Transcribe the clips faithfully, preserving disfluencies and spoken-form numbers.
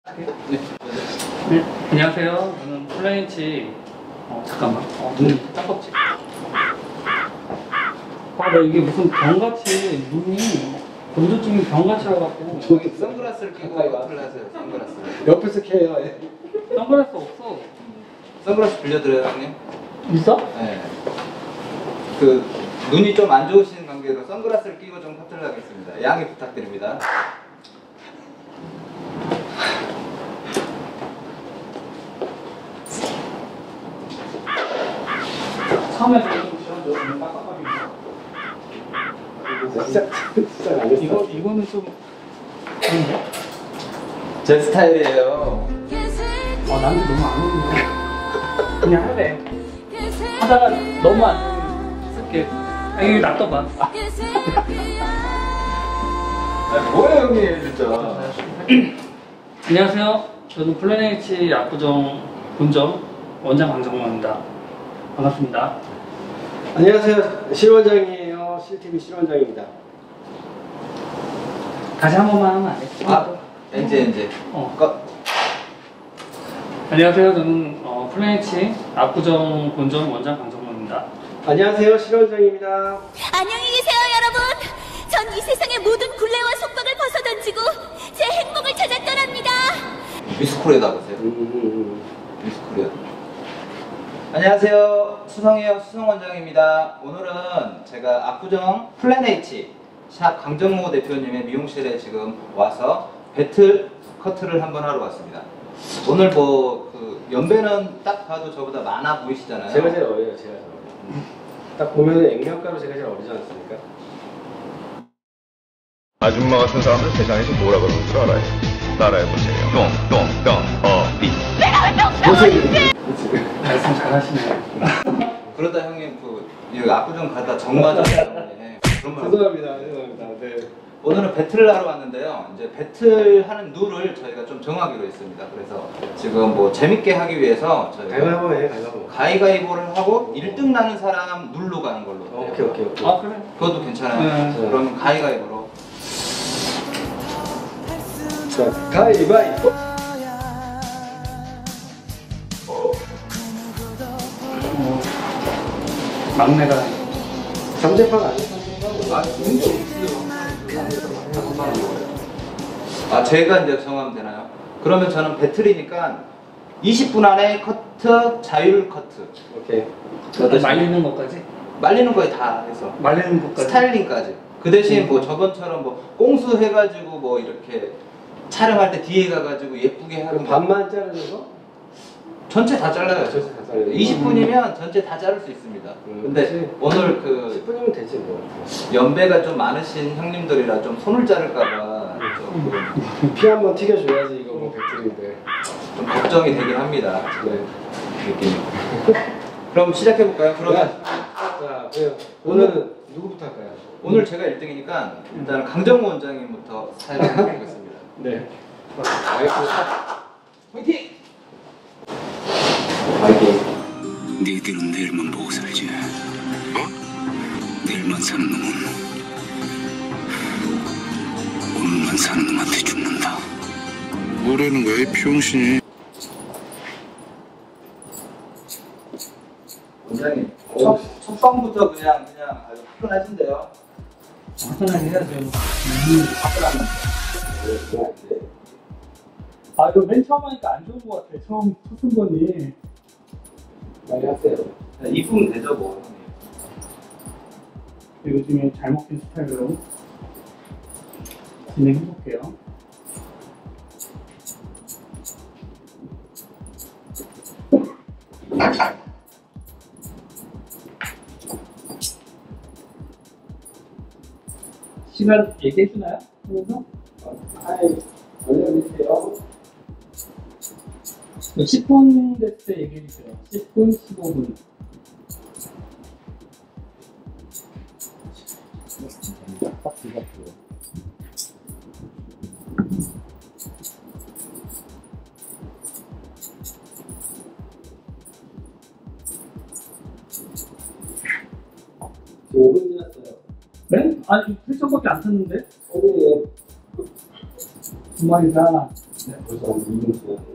네. 네. 안녕하세요. 저는 플라이치. 어, 잠깐만. 어, 눈이 따갑지? 아, 나 이게 무슨 병같이, 눈이 건조증이 병같이 와갖고. 저기 선글라스를 끼고 와플 하세요. 선글라스. 옆에서 캐요. 예. 선글라스 없어. 선글라스 빌려드려요, 형님? 있어? 네. 그 눈이 좀 안 좋으신 관계로 선글라스를 끼고 좀 커트를 하겠습니다. 양해 부탁드립니다. 처음에 좀 지원줘. 눈 깜깜하게. 시작, 시작 안 했어. 이거, 이거는 좀. 아닌데? 제 스타일이에요. 아, 나한테 너무 안 어울려. 그냥 할래. 하다가 너무 안 쓸게. 아, 이거 놔둬봐. 아, 뭐예요, 형님, 진짜. 안녕하세요. 저는 플래닛 압구정 본점 원장 강정모입니다. 반갑습니다. 안녕하세요. 실원장이에요. 실티비 실원장입니다. 다시 한 번만 하면 안 돼? 아, 이제, 이제. 어. 거. 안녕하세요. 저는 어, 플래닛 압구정 본점 원장 강정모입니다. 안녕하세요. 실원장입니다. 안녕히 계세요, 여러분. 전 이 세상의 모든 굴레와 속박을 벗어던지고 제 행복을 찾아 떠납니다. 미스코리아다 보세요. 음, 미스코리아. 안녕하세요. 수성이요. 수성 원장입니다. 오늘은 제가 압구정 플래닛 샵 강정모 대표님의 미용실에 지금 와서 배틀 커트를 한번 하러 왔습니다. 오늘 뭐 그 연배는 딱 봐도 저보다 많아 보이시잖아요. 제가 제일 어려요. 제가 제일 어려요. 딱 보면은 액면가로 제가 제일 어리지 않습니까? 아줌마 같은 사람들 세상에서 뭐라 그러는 줄 알아요? 따라해보세요. 똥, 똥, 똥, 어리. 말씀 잘하시네요. 그러다 형님 그 여기 압구정 가다 정 맞았어요. 네. 그런 말. 죄송합니다. 죄송합니다. 네. 오늘은 배틀을 하러 왔는데요. 이제 배틀하는 룰을 저희가 좀 정하기로 했습니다. 그래서 지금 뭐 재밌게 하기 위해서 저희가 가위바위보 해. 가위바위보. 가위가위보를 하고 일 등 나는 사람 룰로 가는 걸로. 어, 오케이 오케이 오케이. 아, 그래? 그것도 괜찮아요. 네. 그러면 가위가위보로. 자, 가위바위보. 어, 막내가. 삼재판 아니에요? 아, 아, 제가 이제 정하면 되나요? 그러면 저는 배틀이니까 이십 분 안에 커트, 자율 커트. 오케이. 말리는 것까지? 말리는 거에 다 해서. 말리는 것까지? 스타일링까지. 그 대신 뭐 저번처럼 뭐 꽁수 해가지고 뭐 이렇게 촬영할 때 뒤에 가가지고 예쁘게 하는 거. 반만 자르는 거? 전체 다 잘라요. 전체 다 잘라요. 이십 분이면 전체 다 자를 수 있습니다. 음, 근데 그치. 오늘 그 십 분이면 되지 뭐. 연배가 좀 많으신 형님들이라 좀 손을 자를까봐 좀, 피 한 번 튀겨줘야지 이거 뭐 배틀인데. 좀 걱정이 되긴 합니다. 네. 느낌이. 그럼 시작해볼까요? 그러면 자, 그래요. 오늘은 누구부터 할까요? 오늘 제가 일 등이니까 일단 강정모 원장님부터 사용해보겠습니다. 네. 화이팅! 파이팅. 니들은 내일만 보고 살지. 어? 내일만 사는 놈은 오늘만 사는 놈한테 죽는다. 뭐라는 거야, 이 병신이? 원장님, 첫, 첫 방부터 그냥 그냥 아주 화끈하신데요. 화끈하게 해야죠. 아, 이거 맨 처음 하니까 안 좋은 것 같아. 처음 첫 쓴 거니. 많이 하세요. 이쁘면 되죠 뭐. 요즘에 잘 먹힌 스타일로 진행해볼게요. 시간 얘기해주나요? 그래서 아이, 올려주세요. 십 분 됐을 때 얘기해주세요. 십 분, 십오 분. 오 분 지났어요. 네? 아니, 일 점밖에 안 탔는데? 오늘이에요. 두 마리가. 벌써 한 이 분 지났는데.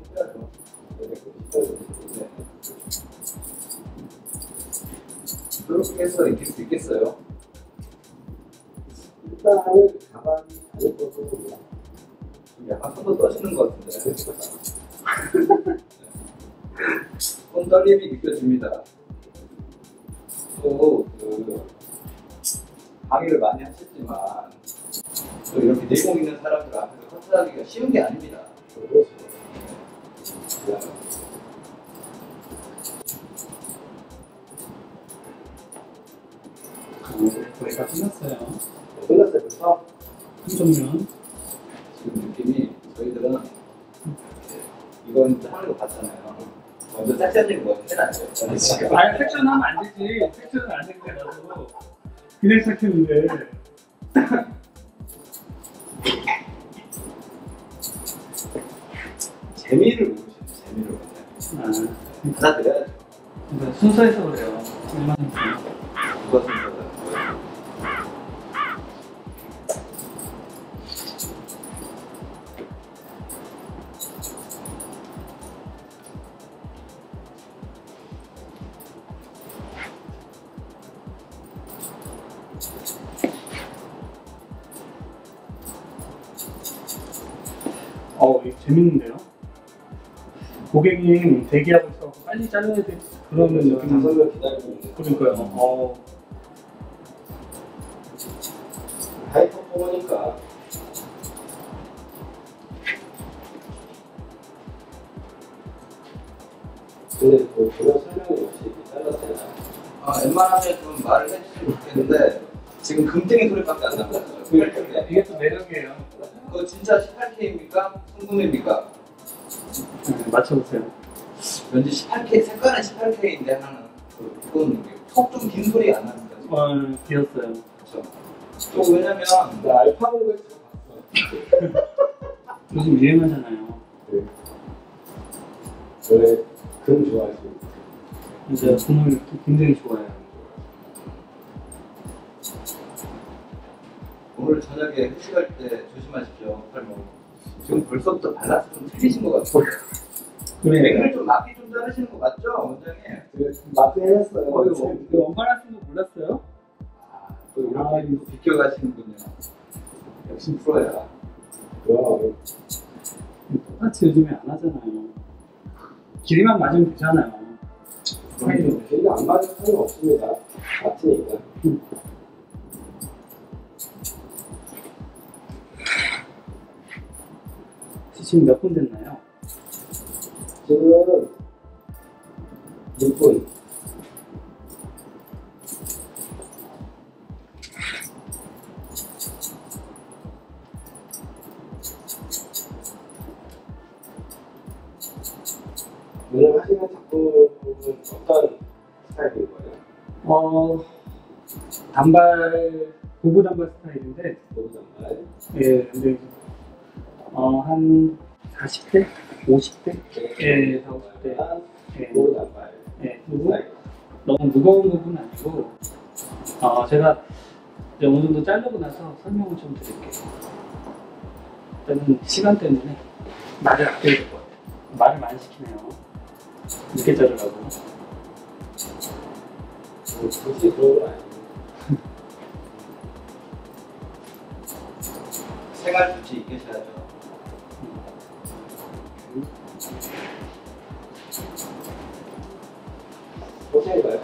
그렇게 해서 이길 수 있겠어요? 일단은 가방이 아닐 것으로 봅니다. 약간 손도 떠시는 것 같은데. 손 떨림이 느껴집니다. 또, 그, 강의를 많이 하셨지만, 또 이렇게 내공 있는 사람들 앞에서 커트하기가 쉬운 게 아닙니다. 그렇죠. 거의 다 끝났어요. 끝났어요, 벌써? 한정면. 지금 느낌이 저희들은 이건 하는 거 봤잖아요. 먼저 짝짝님 뭐 해놨어요. 저는 지금. 아니 섹션 하면 안 되지. 섹션은 안 되는데 나도 그냥 시작했는데. 재미를 모르시는 재미를 모르세요. 아, 받아들여야죠. 근데 순서에서 그래요. 얼마나 누가 순서다. 어, 이거 재밌는데요? 고객님 대기하고 있어 빨리 잘라야 돼. 그러면 다섯 느낌. 명 기다리고 있는. 그러니까요. 어, 하이퍼포머니까. 근데 그 그런 설명이 없이 이렇게 잘랐잖아요. 아, 웬만하면 좀 말을 해주시면 좋겠는데 지금 금땡이 소리밖에 안 나거든요. 이게 또 매력이에요. 그거 진짜 십팔 케이입니까? 성금입니까? 네, 맞춰보세요. 왠지 십팔 케이, 색깔은 십팔 케이인데 하는 그 그건 속좀 긴 소리 안 납니다. 지금. 어, 비었어요. 그렇죠. 또 왜냐면 나 알파 공부에서 봤어. 요즘 유행하잖아요. 네. 원래 금 좋아하시고. 이제 국물 굉장히 좋아해요. 오늘 저녁에 회식할 때 조심하십시오. 팔목. 지금 벌써부터 발라서 좀 틀리신 것 같아요. 그래. 맥을 좀 맞기 좀 자르시는 거 맞죠, 원장님? 마트 해놨어요. 어이구. 그 원발하신 거 몰랐어요? 아, 또 이렇게 또 비껴가시는군요. 역시 프로야. 그럼 똑같이 요즘에 안 하잖아요. 길이만 맞으면 되잖아요. 사이로. 길이 안 맞을 필요는 없습니다. 마트니까. 지금 몇 분 됐나요? 지금 육 분. 오늘 하시는 작품은 어떤 스타일인 거예요? 어, 단발, 고부 단발 스타일인데, 너무 정말. 예, 근데, 어, 한 사십 대? 오십 대? 예, 사오십 대. 예, 너무 단발. 예, 그리고 너무 무거운 부분은 아니고, 어, 제가 이제 어느 정도 자르고 나서 설명을 좀 드릴게요. 일단은 시간 때문에 말을 아껴야 될 것 같아요. 말을 많이 시키네요. 늦게 자르라고. 굳이 그런 건 아니고. 생활 수치 있으셔야죠. 호텔인가요?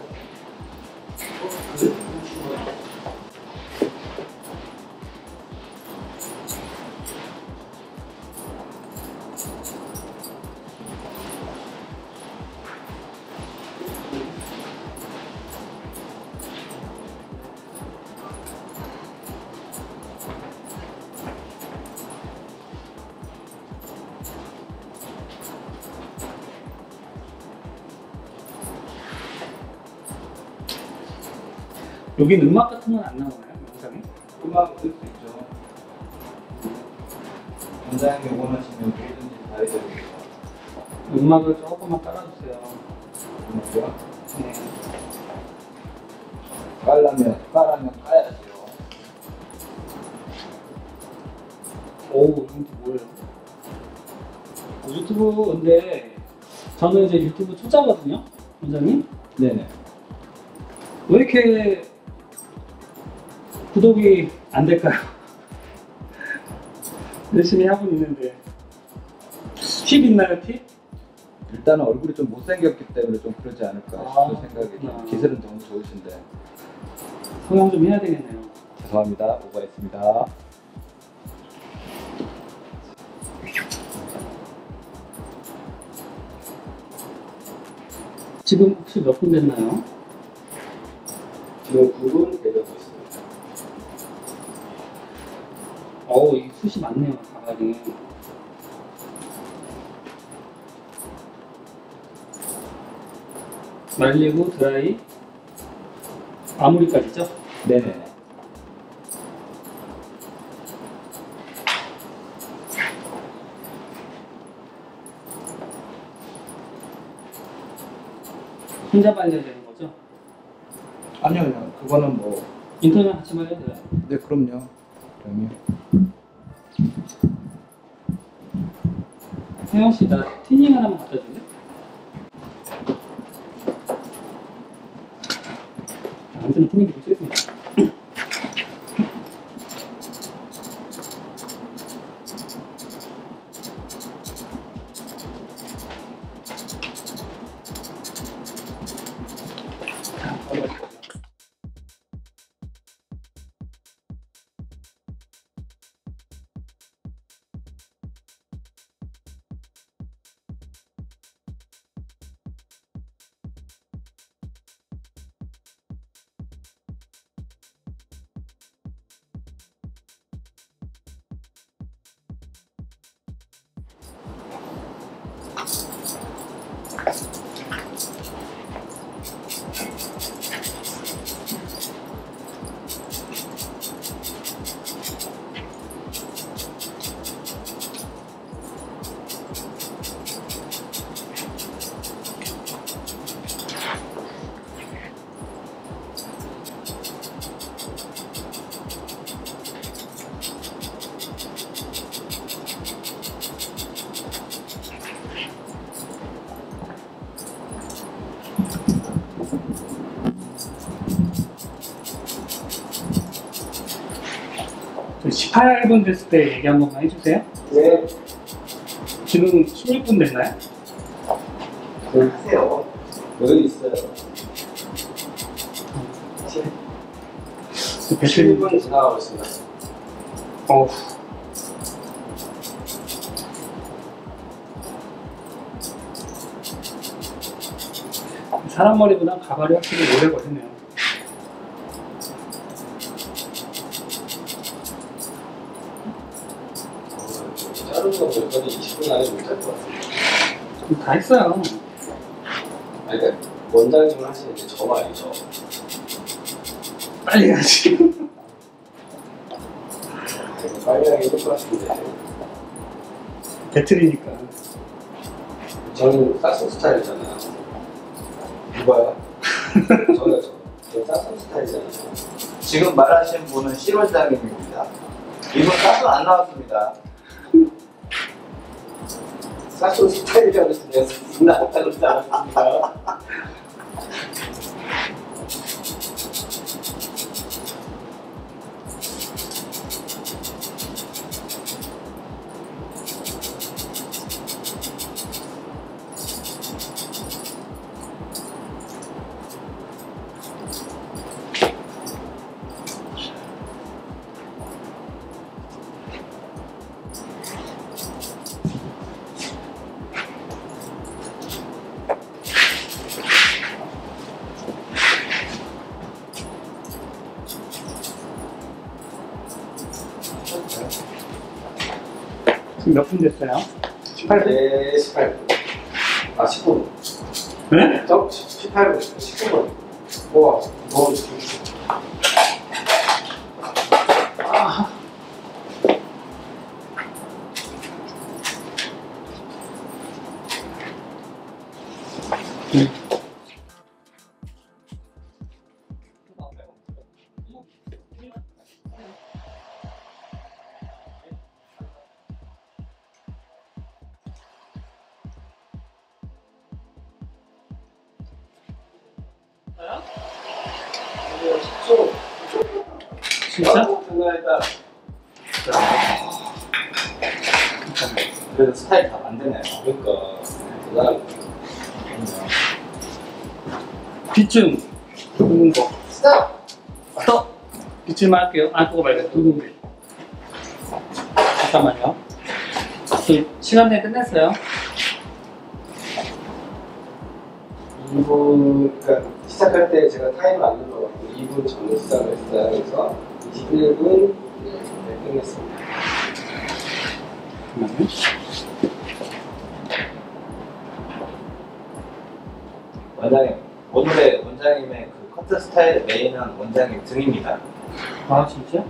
여긴 음악 같은 건 안 나오나요? 영상에? 음악 들을 수 있죠. 원장님이 원하시면 뭐든지 다 해드립니다. 음악을 조금만 깔아주세요. 음악이요? 네. 깔라면, 깔라면 까야죠. 오, 이건 또 뭐예요? 유튜브 근데 저는 이제 유튜브 초짜거든요, 원장님. 네네. 왜 이렇게 구독이 안 될까요? 열심히 하고 있는데. 팁 있나요, 팁? 일단은 얼굴이 좀 못생겼기 때문에 좀 그러지 않을까 아, 싶은 생각이 그렇구나. 기술은 너무 좋으신데. 성형 좀 해야 되겠네요. 죄송합니다. 오버했습니다. 지금 혹시 몇 분 됐나요? 지금 구 분 되고 있습니다. 어우, 이 숱이 많네요, 가발이. 말리고 드라이, 마무리까지죠? 네네. 혼자 말려야 되는 거죠? 아니요, 아니요. 그거는 뭐. 인터넷 같이 말려도 돼요? 네, 그럼요. 그럼요. 혜영씨, 나 티닝 하나만 갖다 줄래? 아무튼 티닝 좀 쓰겠습니다. 십팔 분 됐을 때 얘기 한 번만 해주세요. 네. 지금 십일 분 됐나요? 네, 하세요. 여기 있어요. 칠 분 지나가고 있습니다. 어우. 사람 머리보다 가발이 확실히 오래 걸리네요. 자르는 거 여기까지 이십 분 안에 못할 것 같아요. 다 했어요. 아니, 그러니까 원장님을 하시는데 저 말이죠. 빨리 해야지. 아이고, 빨리 하기 힘들 것 같은데. 배틀이니까. 저는 싹슨 스타일이잖아요. 누가요? 저요, 저. 저 싹슨 스타일이잖아요. 지금 말하신 분은 실원장님입니다. 이분 싹은 안 나왔습니다. 싹슨 스타일이라고 했으면 싹슨 나왔다고 그러지 않았습니까? 지금 몇 분 됐어요? 십팔 분? 네, 십팔 분. 아, 십 분. 네? 저 십팔 분, 십구 분. 우와, 너무 좋다. 아. 네. 십 초. 진짜? 생각했다. 그래도 스타일 다 만드네요. 그러니까 대단한. 빗줌 두는 거. 스탑. 스톱. 빗줌 할게요. 아 그거 말고 두는 거. 잠깐만요. 그 시간 내에 끝냈어요. 이 분, 그러니까 시작할 때 제가 타임을 안 눌러갖고 이 분 전에 시작을 했어요. 그래서 이십일 분 네, 끝냈습니다. 잠깐만요. 원장님, 오늘의 원장님의 그 커트 스타일 메인은 원장님 등입니다. 아 진짜?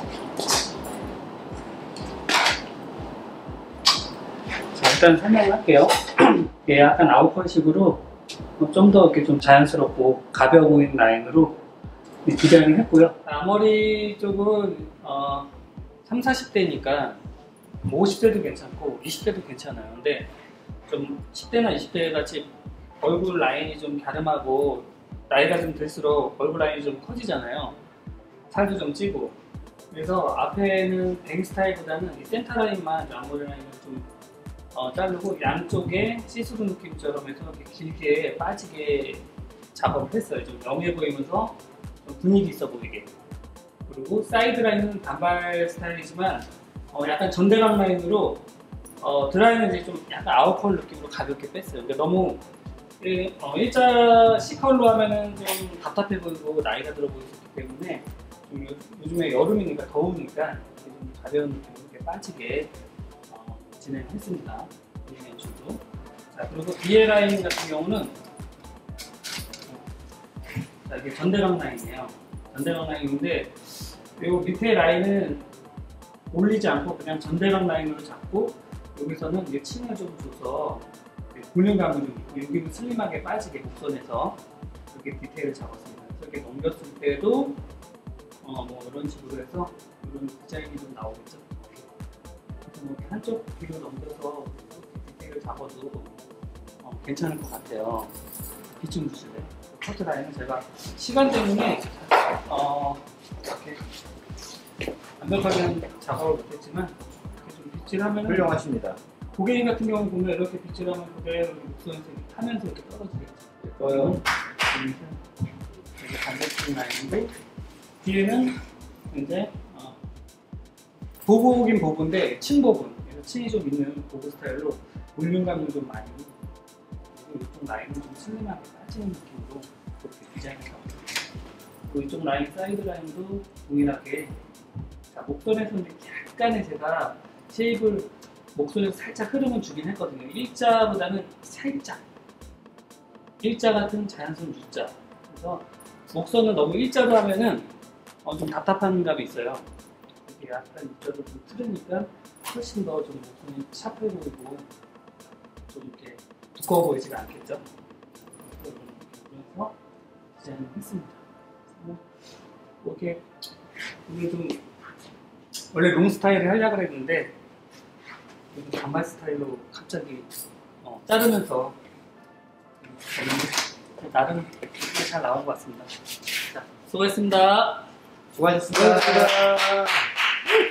자 일단 설명을 할게요. 이게 약간 아웃컷식으로 좀 더 이렇게 좀 자연스럽고 가벼워 보이는 라인으로 디자인을 했고요. 앞머리 쪽은 어, 삼, 사십 대니까 오십 대도 괜찮고 이십 대도 괜찮아요. 근데 좀 십 대나 이십 대 같이 얼굴 라인이 좀 갸름하고 나이가 좀 들수록 얼굴 라인이 좀 커지잖아요. 살도 좀 찌고. 그래서 앞에는 뱅 스타일보다는 이 센터 라인만 앞머리 라인을 좀 어, 자르고 양쪽에 시스루 느낌처럼 해서 이렇게 길게 빠지게 작업을 했어요. 좀 영해 보이면서 좀 분위기 있어 보이게. 그리고 사이드 라인은 단발 스타일이지만 어, 약간 전대각 라인으로 어, 드라이는 이제 좀 약간 아웃컬 느낌으로 가볍게 뺐어요. 그러니까 너무 일, 어, 일자 C컬로 하면은 좀 답답해 보이고 나이가 들어 보이기 때문에 좀 요, 요즘에 여름이니까 더우니까 좀 가벼운 느낌으로 이렇게 빠지게 어, 진행했습니다. 이 연출도. 자 그리고 뒤에 라인 같은 경우는 자 이게 전대각 라인이에요. 전대각 라인인데 요 밑에 라인은 올리지 않고 그냥 전대각 라인으로 잡고 여기서는 이제 층을 좀 줘서 볼륨감을 좀 있고 여기는 슬림하게 빠지게 곡선에서 이렇게 디테일을 잡았습니다. 그래서 이렇게 넘겼을 때도 어 뭐 이런 식으로 해서 이런 디자인이 좀 나오겠죠. 그래서 뭐 한쪽 뒤로 넘겨서 디테일을 잡아도 어 괜찮을 것 같아요. 빗좀 주실래요? 커트 라인은 제가 시간 때문에 어 이렇게 완벽하게 작업을 못했지만 이렇게 좀 빗질하면 훌륭하십니다. 고객님 같은 경우 보면 이렇게 빗질하면 그대로 곡선에서 이렇게 타면서 이렇게 떨어지겠죠. 예뻐요. 이게 반대쪽 라인이고 뒤에는 이제 어, 보부긴 보부인데 층 보분, 그래서 층이 좀 있는 보부 스타일로 볼륨감을 좀 많이 그리고 이쪽 라인은 좀 슬림하게 빠지는 느낌으로 그렇게 디자인을 잡았습니다. 그리고 이쪽 라인, 사이드 라인도 동일하게 자, 목선에서는 약간의 제가 쉐입을 목선에서 살짝 흐름을 주긴 했거든요. 일자보다는 살짝 일자 같은 자연스러운 U자. 그래서 목선을 너무 일자로 하면은 어, 좀 답답한 감이 있어요. 이렇게 약간 U자도 좀 틀으니까 훨씬 더 좀 목선이 샤프해 보이고 좀 이렇게 두꺼워 보이지가 않겠죠. 그래서 디자인을 했습니다. 이렇게 이게 좀 원래 롱 스타일을 하려고 했는데 단발 스타일로 갑자기 어, 자르면서 나름 잘 나온 것 같습니다. 자, 수고했습니다. 수고하셨습니다. 수고하셨습니다.